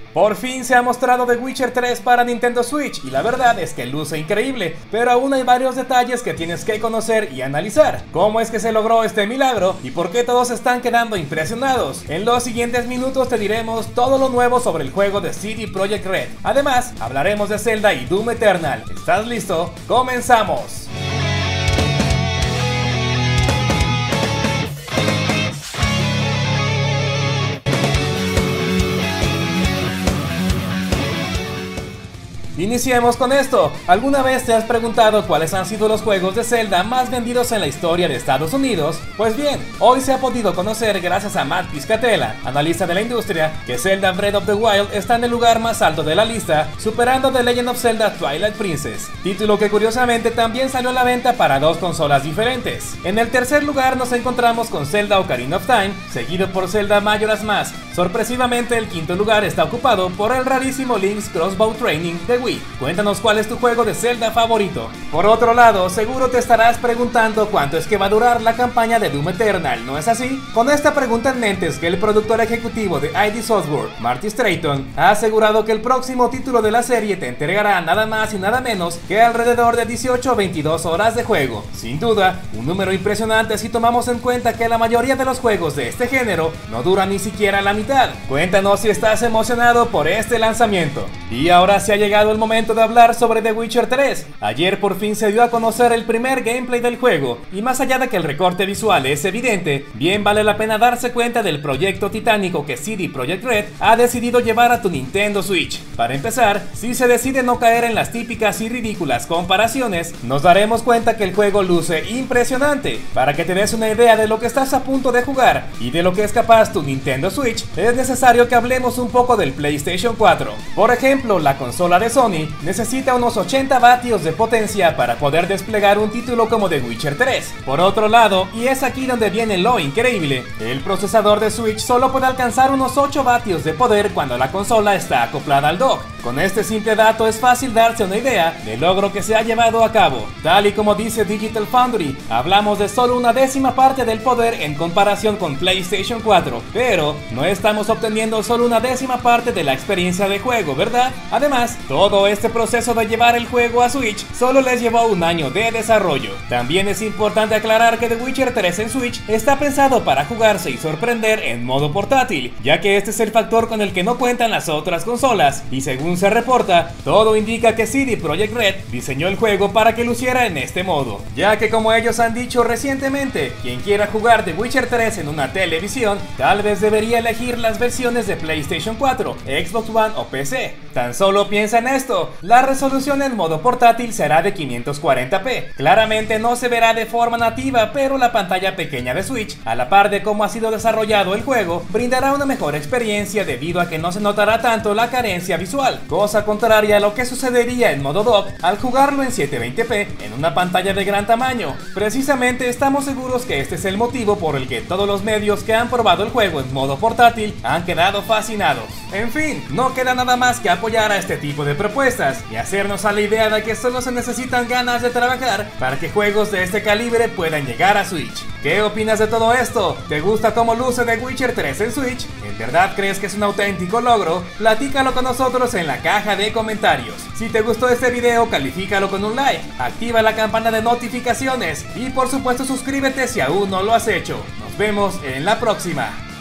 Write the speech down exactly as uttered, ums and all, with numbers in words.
Por fin se ha mostrado The Witcher tres para Nintendo Switch y la verdad es que luce increíble, pero aún hay varios detalles que tienes que conocer y analizar. ¿Cómo es que se logró este milagro y por qué todos están quedando impresionados? En los siguientes minutos te diremos todo lo nuevo sobre el juego de C D Projekt Red. Además, hablaremos de Zelda y Doom Eternal. ¿Estás listo? ¡Comenzamos! Iniciemos con esto. ¿Alguna vez te has preguntado cuáles han sido los juegos de Zelda más vendidos en la historia de Estados Unidos? Pues bien, hoy se ha podido conocer gracias a Matt Piscatella, analista de la industria, que Zelda Breath of the Wild está en el lugar más alto de la lista, superando The Legend of Zelda Twilight Princess, título que curiosamente también salió a la venta para dos consolas diferentes. En el tercer lugar nos encontramos con Zelda Ocarina of Time, seguido por Zelda Majora's Mask. Sorpresivamente el quinto lugar está ocupado por el rarísimo Link's Crossbow Training de Wii. Cuéntanos cuál es tu juego de Zelda favorito. Por otro lado, seguro te estarás preguntando cuánto es que va a durar la campaña de Doom Eternal, ¿no es así? Con esta pregunta en mente es que el productor ejecutivo de I D Software, Marty Strayton, ha asegurado que el próximo título de la serie te entregará nada más y nada menos que alrededor de dieciocho a veintidós horas de juego. Sin duda, un número impresionante si tomamos en cuenta que la mayoría de los juegos de este género no duran ni siquiera la mitad. Cuéntanos si estás emocionado por este lanzamiento. Y ahora se ha llegado el momento de hablar sobre The Witcher tres. Ayer por fin se dio a conocer el primer gameplay del juego, y más allá de que el recorte visual es evidente, bien vale la pena darse cuenta del proyecto titánico que C D Projekt Red ha decidido llevar a tu Nintendo Switch. Para empezar, si se decide no caer en las típicas y ridículas comparaciones, nos daremos cuenta que el juego luce impresionante. Para que te des una idea de lo que estás a punto de jugar y de lo que es capaz tu Nintendo Switch, es necesario que hablemos un poco del PlayStation cuatro. Por ejemplo, la consola de Sony necesita unos ochenta vatios de potencia para poder desplegar un título como The Witcher tres. Por otro lado, y es aquí donde viene lo increíble, el procesador de Switch solo puede alcanzar unos ocho vatios de poder cuando la consola está acoplada al dock. Con este simple dato es fácil darse una idea del logro que se ha llevado a cabo. Tal y como dice Digital Foundry, hablamos de solo una décima parte del poder en comparación con PlayStation cuatro, pero no estamos obteniendo solo una décima parte de la experiencia de juego, ¿verdad? Además, todo este proceso de llevar el juego a Switch solo les llevó un año de desarrollo. También es importante aclarar que The Witcher tres en Switch está pensado para jugarse y sorprender en modo portátil, ya que este es el factor con el que no cuentan las otras consolas, y según se reporta, todo indica que C D Projekt Red diseñó el juego para que luciera en este modo, ya que como ellos han dicho recientemente, quien quiera jugar The Witcher tres en una televisión, tal vez debería elegir las versiones de PlayStation cuatro, Xbox One o P C. Tan solo piensa en esto, la resolución en modo portátil será de quinientos cuarenta p. Claramente no se verá de forma nativa, pero la pantalla pequeña de Switch, a la par de cómo ha sido desarrollado el juego, brindará una mejor experiencia debido a que no se notará tanto la carencia visual, cosa contraria a lo que sucedería en modo dock al jugarlo en setecientos veinte p en una pantalla de gran tamaño. Precisamente estamos seguros que este es el motivo por el que todos los medios que han probado el juego en modo portátil han quedado fascinados. En fin, no queda nada más que apoyar a este tipo de propuestas y hacernos a la idea de que solo se necesitan ganas de trabajar para que juegos de este calibre puedan llegar a Switch. ¿Qué opinas de todo esto? ¿Te gusta cómo luce The Witcher tres en Switch? ¿En verdad crees que es un auténtico logro? Platícalo con nosotros en la caja de comentarios. Si te gustó este video, califícalo con un like, activa la campana de notificaciones y por supuesto suscríbete si aún no lo has hecho. Nos vemos en la próxima.